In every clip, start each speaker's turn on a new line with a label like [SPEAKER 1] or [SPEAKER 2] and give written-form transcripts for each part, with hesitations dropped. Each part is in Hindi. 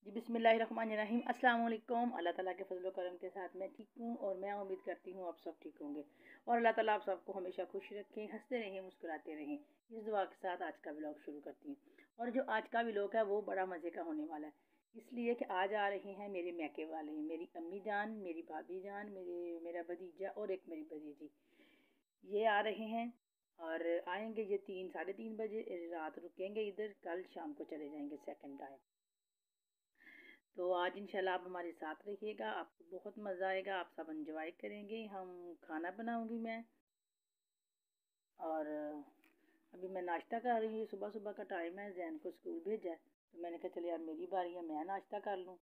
[SPEAKER 1] जी बिस्मिल्लाहिर्रहमानिर्रहीम। अस्सलाम वालेकुम। अल्लाह ताला के फजल करम के साथ मैं ठीक हूँ और मैं उम्मीद करती हूँ आप सब ठीक होंगे और अल्लाह ताला आप सबको हमेशा खुश रखें, हंसते रहें, मुस्कुराते रहें। इस दुआ के साथ आज का व्लॉग शुरू करती हूँ और जो आज का व्लॉग है वो बड़ा मज़े का होने वाला है, इसलिए कि आज आ रहे हैं मेरे मैके वाले, मेरी अम्मी जान, मेरी भाभी जान, मेरा भतीजा और एक मेरी भतीजी, ये आ रहे हैं और आएंगे ये 3 साढ़े 3 बजे। रात रुकेंगे इधर, कल शाम को चले जाएंगे सेकंड टाइम। तो आज इंशाल्लाह आप हमारे साथ रहिएगा, आपको बहुत मज़ा आएगा, आप सब एंजॉय करेंगे। हम खाना बनाऊंगी मैं और अभी मैं नाश्ता कर रही हूँ। सुबह सुबह का टाइम है, जैन को स्कूल भेजा है तो मैंने कहा चलिए यार मेरी बारी है, मैं नाश्ता कर लूँ।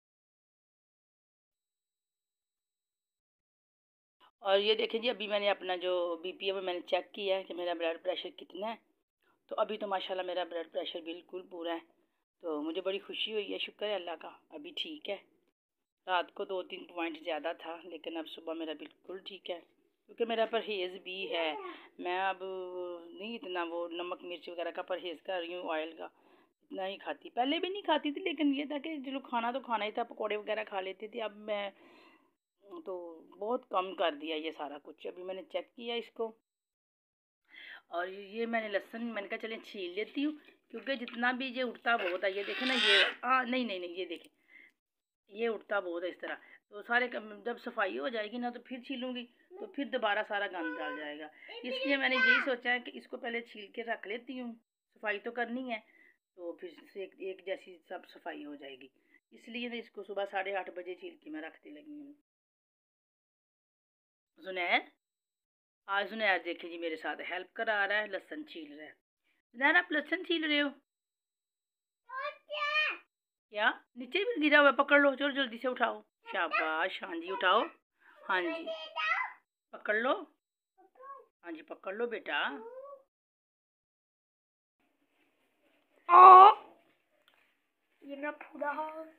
[SPEAKER 1] और ये देखें जी, अभी मैंने अपना जो बीपी है वो मैंने चेक किया है कि मेरा ब्लड प्रेशर कितना है। तो अभी तो माशाल्लाह मेरा ब्लड प्रेशर बिल्कुल पूरा है, तो मुझे बड़ी खुशी हुई है, शुक्र है अल्लाह का, अभी ठीक है। रात को 2-3 पॉइंट ज़्यादा था लेकिन अब सुबह मेरा बिल्कुल ठीक है, क्योंकि मेरा परहेज़ भी है। मैं अब नहीं इतना वो नमक मिर्च वगैरह का परहेज़ कर रही हूँ, ऑयल का इतना ही खाती, पहले भी नहीं खाती थी लेकिन ये था कि चलो खाना तो खाना ही था, पकौड़े वगैरह खा लेती थी। अब मैं तो बहुत कम कर दिया ये सारा कुछ। अभी मैंने चेक किया इसको और ये मैंने लहसुन मैंने कहा चलें छील लेती हूँ, क्योंकि जितना भी ये उठता बहुत है। ये देखें ना, ये नहीं नहीं नहीं, ये देखें ये उठता बहुत है इस तरह। तो सारे जब सफाई हो जाएगी ना तो फिर छीलूंगी, तो फिर दोबारा सारा गंद डाल जाएगा। इसलिए मैंने यही सोचा है कि इसको पहले छील के रख लेती हूँ, सफाई तो करनी है, तो फिर से एक जैसी सब सफाई हो जाएगी। इसलिए ना इसको सुबह 8:30 बजे छील के मैं रखती लगी हूँ। जुनैर, आज जुनैर देखे जी मेरे साथ हेल्प करा रहा है, लहसुन छील रहा है। जुनैर आप लहसुन छील रहे हो क्या? नीचे भी गिरा हुआ, पकड़ लो, चलो जल्दी से उठाओ। शाबाश, हाँ जी उठाओ, हाँ जी पकड़ लो, हाँ जी पकड़ लो बेटा। ये मेरा पूरा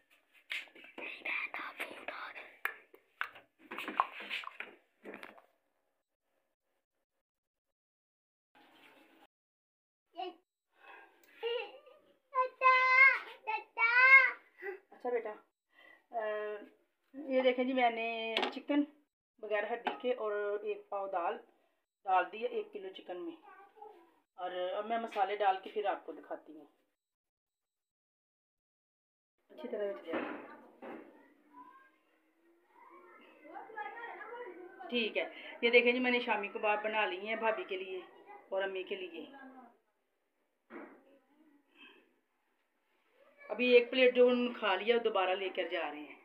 [SPEAKER 1] अच्छा बेटा, ये देखें जी मैंने चिकन बगैर हड्डी के और 1 पाव दाल डाल दी है 1 किलो चिकन में। और अब मैं मसाले डाल के फिर आपको दिखाती हूँ, अच्छी तरह से ठीक है। ये देखें जी मैंने शामी कबाब बना लिए हैं भाभी के लिए और अम्मी के लिए। अभी 1 प्लेट जो उन्होंने खा लिया दोबारा लेकर जा रहे हैं।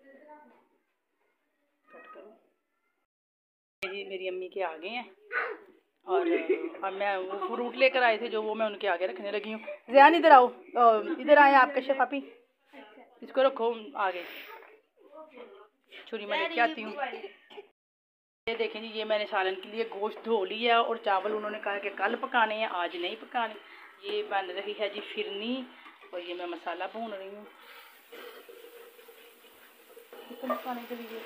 [SPEAKER 1] कट करो जी, मेरी अम्मी के आ गए हैं और अब मैं वो फ्रूट लेकर आए थे जो वो मैं उनके आगे रखने लगी हूँ। ज़ियान इधर आओ, इधर आए आपके शफापी, इसको रखो आगे, छुरी मैं लेके आती हूँ। ये देखें जी, ये मैंने सालन के लिए गोश्त धो लिया और चावल उन्होंने कहा कि कल पकाने हैं, आज नहीं पकाने। ये बन रही है जी फिरनी और ये मैं मसाला भून रही हूँ चिकन पकाने के लिए।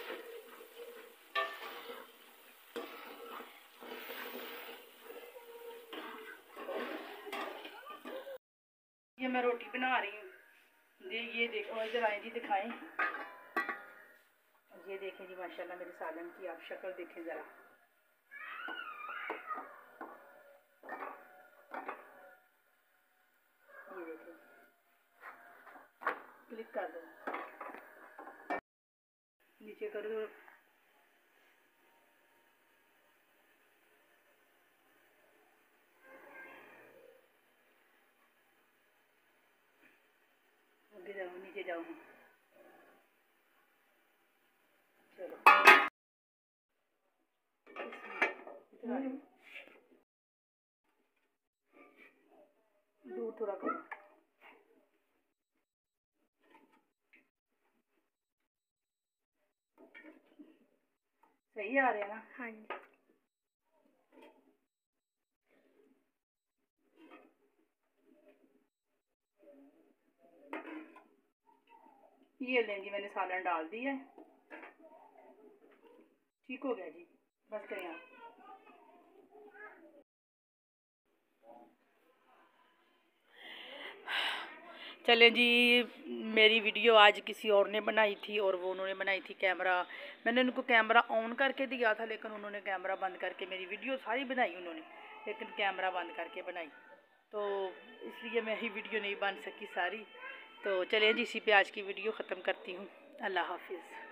[SPEAKER 1] ये मैं रोटी बना रही हूँ। ये देखो, इधर आए जी दिखाएं। ये देखें जी माशाल्लाह मेरे सालन की आप शक्ल देखें ज़रा। ये देखें, क्लिक कर दो, नीचे कर दो। आगे जाओ, नीचे जाओ, चलो दूर थोड़ा करो। सही आ रहे हैं ना? हाँ जी। ये लें जी, मैंने सालन डाल दी है, ठीक हो गया जी, बस करें आप। चले जी, मेरी वीडियो आज किसी और ने बनाई थी और वो उन्होंने बनाई थी कैमरा, मैंने उनको कैमरा ऑन करके दिया था, लेकिन उन्होंने कैमरा बंद करके मेरी वीडियो सारी बनाई उन्होंने, लेकिन कैमरा बंद करके बनाई, तो इसलिए मेरी वीडियो नहीं बन सकी सारी। तो चलिए जी, इसी पे आज की वीडियो ख़त्म करती हूँ। अल्लाह हाफिज़।